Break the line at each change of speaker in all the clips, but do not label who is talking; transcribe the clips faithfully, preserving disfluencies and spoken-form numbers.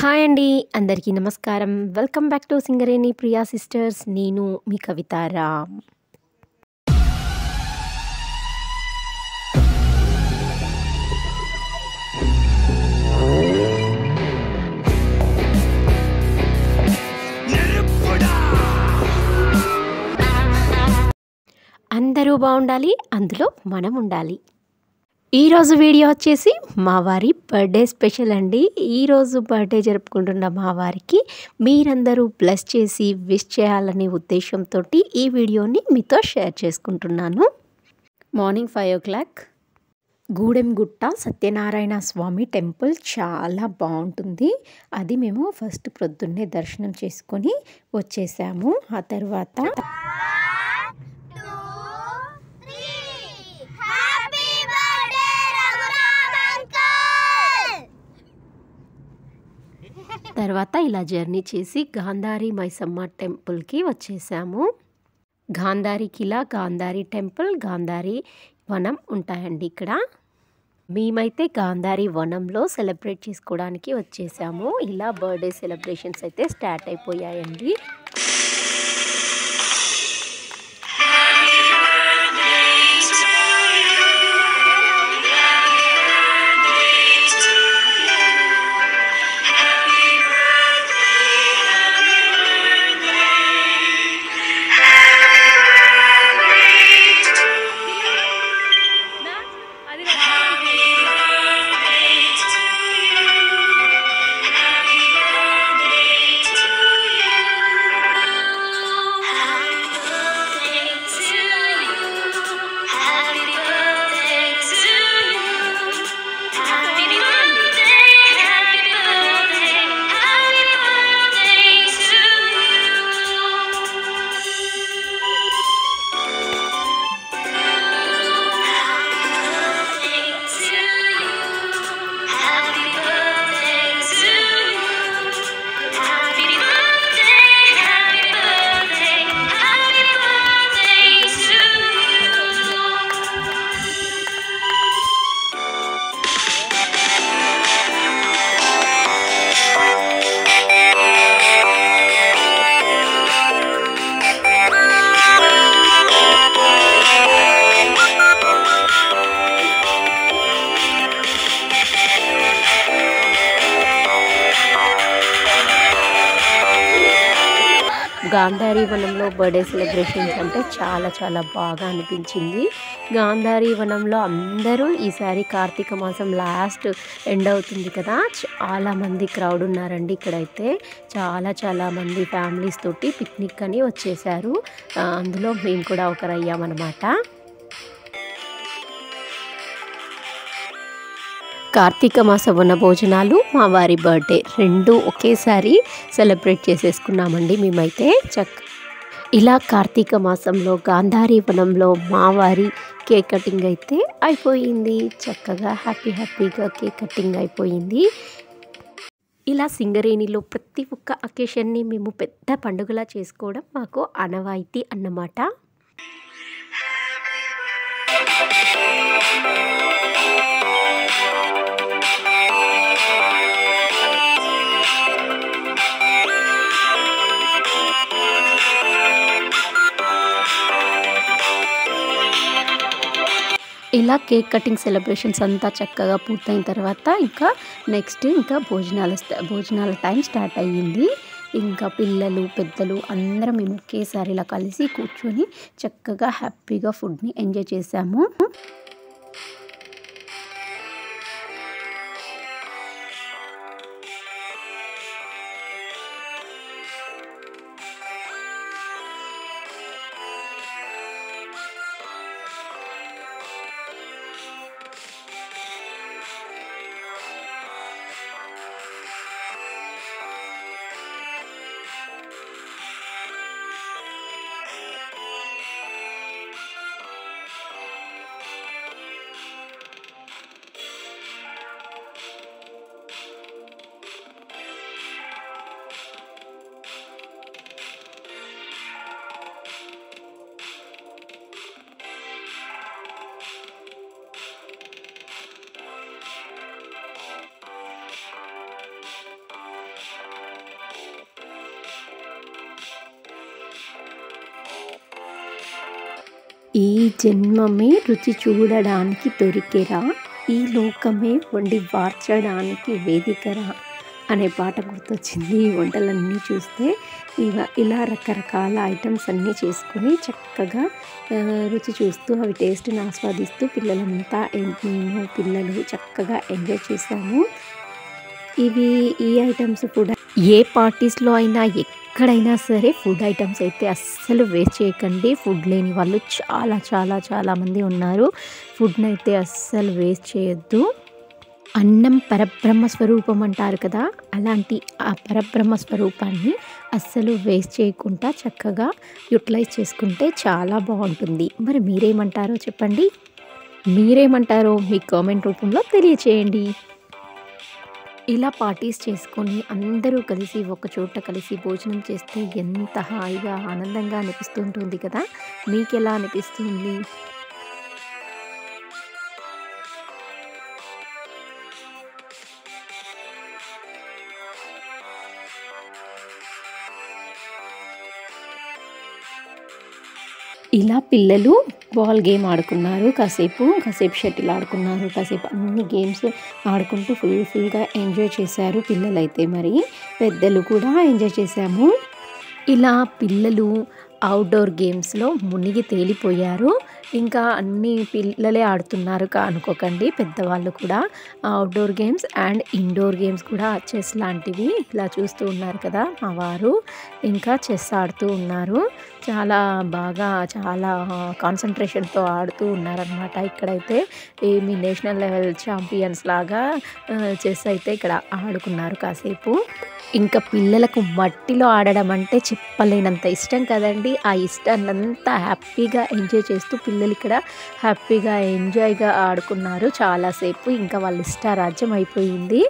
Hi అండి. అందరికీ నమస్కారం. Welcome back to Singareni Priya sisters. నేను మీ కవిత రామ్. అందరూ బాగుండాలి, అందులో మనం ఉండాలి. ఈరోజు వీడియో వచ్చేసి మా వారి బర్త్డే స్పెషల్ అండి. ఈరోజు బర్త్డే జరుపుకుంటున్న మా వారికి మీరందరూ బ్లెస్ చేసి విష్ చేయాలనే ఉద్దేశంతో ఈ వీడియోని మీతో షేర్ చేసుకుంటున్నాను. Morning five o'clock Gudemgutta Satyanarayana Swamy temple చాలా బాగుంటుంది. అది మేము ఫస్ట్ ప్రొద్దున్నే దర్శనం చేసుకొని వచ్చేసాము. ఆ తర్వాత తర్వాత ఇలా జర్నీ చేసి గాంధారి మైసమ్మ టెంపుల్కి వచ్చేసాము. గాంధారి కిలా, గాంధారి టెంపుల్, గాంధారి వనం ఉంటాయండి ఇక్కడ. మేమైతే గాంధారి వనంలో సెలబ్రేట్ చేసుకోవడానికి వచ్చేసాము. ఇలా బర్త్డే సెలబ్రేషన్స్ అయితే స్టార్ట్ అయిపోయాయండి. గాంధారి వనంలో బర్త్డే సెలబ్రేషన్స్ అంటే చాలా చాలా బాగా అనిపించింది. గాంధారి వనంలో అందరూ ఈసారి కార్తీక మాసం లాస్ట్ ఎండ్ అవుతుంది కదా, చాలా మంది క్రౌడ్ ఉన్నారండి. ఇక్కడైతే చాలా చాలా మంది ఫ్యామిలీస్ తోటి పిక్నిక్ అని వచ్చేసారు. అందులో మేము కూడా ఒకరు అయ్యామన్నమాట. కార్తీక మాస వన భోజనాలు, మా వారి బర్త్డే రెండు ఒకేసారి సెలబ్రేట్ చేసేసుకున్నామండి మేమైతే. చక్ ఇలా కార్తీక మాసంలో గాంధారి వనంలో మా వారి కేక్ కటింగ్ అయితే అయిపోయింది. చక్కగా హ్యాపీ హ్యాపీగా కేక్ కటింగ్ అయిపోయింది. ఇలా సింగరేణిలో ప్రతి ఒక్క అకేషన్ని మేము పెద్ద పండుగలా చేసుకోవడం మాకు ఆనవాయితీ అన్నమాట. ఇలా కేక్ కటింగ్ సెలబ్రేషన్స్ అంతా చక్కగా పూర్తయిన తర్వాత ఇంకా నెక్స్ట్ ఇంకా భోజనాల భోజనాల టైం స్టార్ట్ అయ్యింది. ఇంకా పిల్లలు పెద్దలు అందరం మేము ఒకేసారి ఇలా కలిసి కూర్చొని చక్కగా హ్యాపీగా ఫుడ్ని ఎంజాయ్ చేసాము. ఈ జన్మమే రుచి చూడడానికి దొరికెరా, ఈ లోకమే వండి వార్చడానికి వేదికరా అనే పాట గుర్తొచ్చింది. ఈ వంటలన్నీ చూస్తే ఇవ ఇలా రకరకాల ఐటమ్స్ అన్నీ చేసుకొని చక్కగా రుచి చూస్తూ అవి టేస్ట్ని ఆస్వాదిస్తూ పిల్లలంతా మేము పిల్లలు చక్కగా ఎంజాయ్ చేసాము. ఇవి ఈ ఐటమ్స్ కూడా ఏ పార్టీస్లో అయినా ఎక్కడైనా సరే ఫుడ్ ఐటమ్స్ అయితే అస్సలు వేస్ట్ చేయకండి. ఫుడ్ లేని వాళ్ళు చాలా చాలా చాలామంది ఉన్నారు. ఫుడ్ని అయితే అస్సలు వేస్ట్ చేయొద్దు. అన్నం పరబ్రహ్మ స్వరూపం అంటారు కదా, అలాంటి ఆ పరబ్రహ్మ స్వరూపాన్ని అస్సలు వేస్ట్ చేయకుండా చక్కగా యూటిలైజ్ చేసుకుంటే చాలా బాగుంటుంది. మరి మీరేమంటారో చెప్పండి. మీరేమంటారో మీ కామెంట్ రూపంలో తెలియచేయండి. ఇలా పార్టీస్ చేసుకొని అందరూ కలిసి ఒక చోట కలిసి భోజనం చేస్తే ఎంత హాయిగా ఆనందంగా అనిపిస్తుంటుంది కదా. మీకు ఎలా అనిపిస్తుంది? ఇలా పిల్లలు బాల్ గేమ్ ఆడుకున్నారు, కాసేపు కాసేపు షటిల్ ఆడుకున్నారు, కాసేపు అన్ని గేమ్స్ ఆడుకుంటూ ఫుల్ ఫుల్గా ఎంజాయ్ చేశారు పిల్లలైతే. మరి పెద్దలు కూడా ఎంజాయ్ చేశాము. ఇలా పిల్లలు అవుట్డోర్ గేమ్స్లో మునిగి తేలిపోయారు. ఇంకా అన్ని పిల్లలే ఆడుతున్నారు అనుకోకండి, పెద్దవాళ్ళు కూడా outdoor games and indoor games కూడా చెస్ లాంటివి ఇలా చూస్తూ ఉన్నారు కదా మా వారు. ఇంకా చెస్ ఆడుతూ ఉన్నారు. చాలా బాగా చాలా కాన్సన్ట్రేషన్తో ఆడుతూ ఉన్నారనమాట. ఇక్కడైతే ఏమి నేషనల్ లెవెల్ ఛాంపియన్స్ లాగా చెస్ అయితే ఇక్కడ ఆడుకున్నారు కాసేపు. ఇంకా పిల్లలకు మట్టిలో ఆడడం అంటే చెప్పలేనంత ఇష్టం కదండి. ఆ ఇష్టాన్నంతా హ్యాపీగా ఎంజాయ్ చేస్తూ పిల్లలు ఇక్కడ హ్యాపీగా ఎంజాయ్గా ఆడుకున్నారు చాలాసేపు. ఇంకా వాళ్ళ ఇష్టారాజ్యం అయిపోయింది.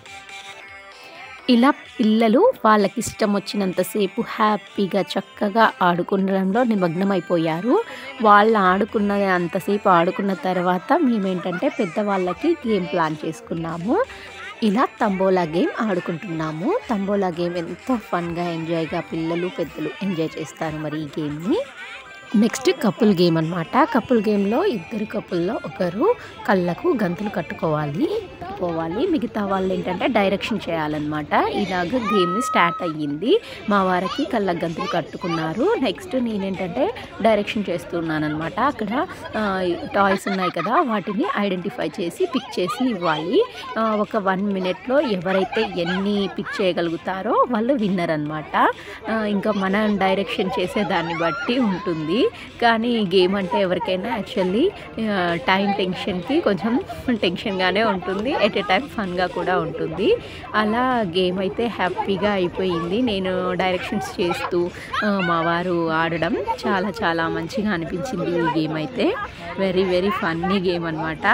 ఇలా పిల్లలు వాళ్ళకి ఇష్టం వచ్చినంతసేపు హ్యాపీగా చక్కగా ఆడుకునడంలో నిమగ్నమైపోయారు. వాళ్ళు ఆడుకున్న అంతసేపు ఆడుకున్న తర్వాత మేమేంటంటే పెద్దవాళ్ళకి గేమ్ ప్లాన్ చేసుకున్నాము. ఇలా తంబోలా గేమ్ ఆడుకుంటున్నాము. తంబోలా గేమ్ ఎంతో ఫన్గా ఎంజాయ్గా పిల్లలు పెద్దలు ఎంజాయ్ చేస్తారు మరి ఈ గేమ్ని. నెక్స్ట్ కపుల్ గేమ్ అనమాట. కపుల్ గేమ్లో ఇద్దరు కపుల్లో ఒకరు కళ్ళకు గంతులు కట్టుకోవాలి కట్టుకోవాలి మిగతా వాళ్ళు ఏంటంటే డైరెక్షన్ చేయాలన్నమాట. ఇలాగ గేమ్ స్టార్ట్ అయ్యింది. మా వారికి కళ్ళకు గంతులు కట్టుకున్నారు. నెక్స్ట్ నేనేంటంటే డైరెక్షన్ చేస్తున్నాను అనమాట. అక్కడ టాయ్స్ ఉన్నాయి కదా, వాటిని ఐడెంటిఫై చేసి పిక్ చేసి ఇవ్వాలి. ఒక వన్ మినిట్లో ఎవరైతే ఎన్ని పిక్ చేయగలుగుతారో వాళ్ళు విన్నర్ అనమాట. ఇంకా మనం డైరెక్షన్ చేసేదాన్ని బట్టి ఉంటుంది. కానీ గేమ్ అంటే ఎవరికైనా యాక్చువల్లీ టైం టెన్షన్కి కొంచెం టెన్షన్గానే ఉంటుంది, ఎట్ ఏ టైం ఫన్గా కూడా ఉంటుంది. అలా గేమ్ అయితే హ్యాపీగా అయిపోయింది. నేను డైరెక్షన్స్ చేస్తూ మా వారు ఆడడం చాలా చాలా మంచిగా అనిపించింది. ఈ గేమ్ అయితే వెరీ వెరీ ఫన్నీ గేమ్ అనమాట.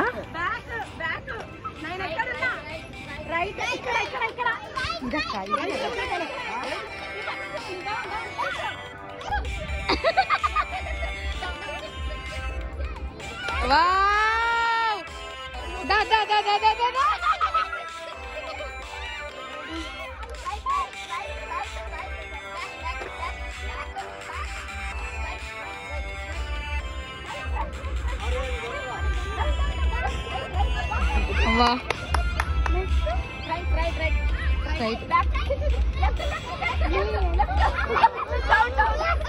Wow! Da da da da da da da. Wow. Right, right, right. Right. Left, left, left, down, down, left.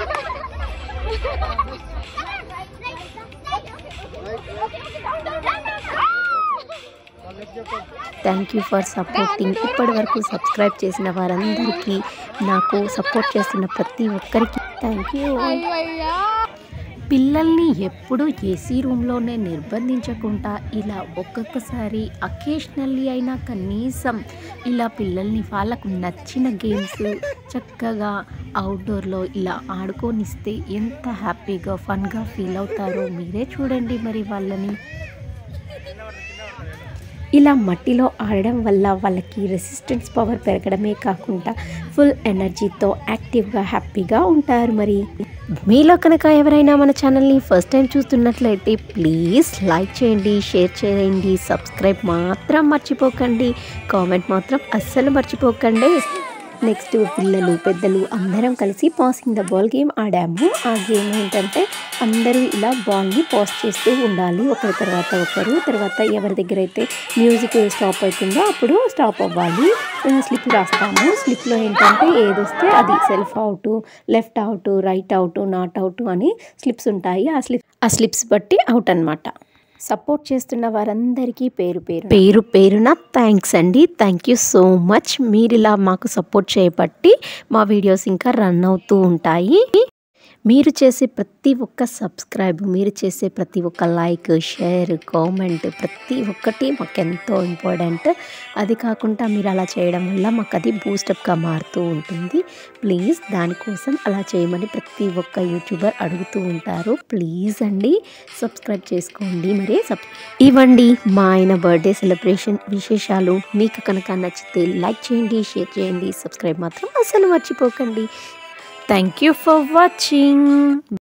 Thank you for supporting. ఇప్పటి వరకు సబ్స్క్రైబ్ చేసిన వారందరికీ, నాకు సపోర్ట్ చేస్తున్న ప్రతి ఒక్కరికి థ్యాంక్ యూ. పిల్లల్ని ఎప్పుడూ ఏసీ రూమ్లోనే నిర్బంధించకుండా ఇలా ఒక్కొక్కసారి అకేషనల్లీ అయినా కనీసం ఇలా పిల్లల్ని వాళ్ళకు నచ్చిన గేమ్స్ చక్కగా అవుట్డోర్లో ఇలా ఆడుకోనిస్తే ఎంత హ్యాపీగా ఫన్గా ఫీల్ అవుతారో మీరే చూడండి మరి వాళ్ళని. ఇలా మట్టిలో ఆడడం వల్ల వాళ్ళకి రెసిస్టెన్స్ పవర్ పెరగడమే కాకుండా ఫుల్ ఎనర్జీతో యాక్టివ్గా హ్యాపీగా ఉంటారు. మరి మీలో కనుక ఎవరైనా మన ఛానల్ని ఫస్ట్ టైం చూస్తున్నట్లయితే ప్లీజ్ లైక్ చేయండి, షేర్ చేయండి, సబ్స్క్రైబ్ మాత్రం మర్చిపోకండి, కామెంట్ మాత్రం అస్సలు మర్చిపోకండి. నెక్స్ట్ పిల్లలు పెద్దలు అందరం కలిసి పాసింగ్ ద బాల్ గేమ్ ఆడాము. ఆ గేమ్ ఏంటంటే అందరూ ఇలా బాల్ని పాస్ చేస్తూ ఉండాలి ఒకరి తర్వాత ఒకరు. తర్వాత ఎవరి దగ్గర అయితే మ్యూజిక్ స్టాప్ అవుతుందో అప్పుడు స్టాప్ అవ్వాలి. స్లిప్ రాస్తాము. స్లిప్లో ఏంటంటే ఏదొస్తే అది self out, left out, right out, not out అని స్లిప్స్ ఉంటాయి. ఆ స్లిప్ ఆ స్లిప్స్ బట్టి అవుట్ అనమాట. సపోర్ట్ చేస్తున్న వారందరికీ పేరు పేరు పేరు పేరున థ్యాంక్స్ అండి. Thank you so much. మీరు ఇలా మాకు సపోర్ట్ చేయబట్టి మా వీడియోస్ ఇంకా రన్ అవుతూ ఉంటాయి. మీరు చేసే ప్రతి ఒక్క సబ్స్క్రైబ్, మీరు చేసే ప్రతి ఒక్క లైక్, షేర్, కామెంట్ ప్రతి ఒక్కటి మాకు ఎంతో ఇంపార్టెంట్. అది కాకుండా మీరు అలా చేయడం వల్ల మాకు అది బూస్టప్గా మారుతూ ఉంటుంది. ప్లీజ్ దానికోసం అలా చేయమని ప్రతి ఒక్క యూట్యూబర్ అడుగుతూ ఉంటారు. ప్లీజ్ అండి సబ్స్క్రైబ్ చేసుకోండి. మరి సబ్ ఇవ్వండి మా ఆయన బర్త్డే సెలబ్రేషన్ విశేషాలు. మీకు కనుక నచ్చితే లైక్ చేయండి, షేర్ చేయండి, సబ్స్క్రైబ్ మాత్రం అసలు మర్చిపోకండి. Thank you for watching.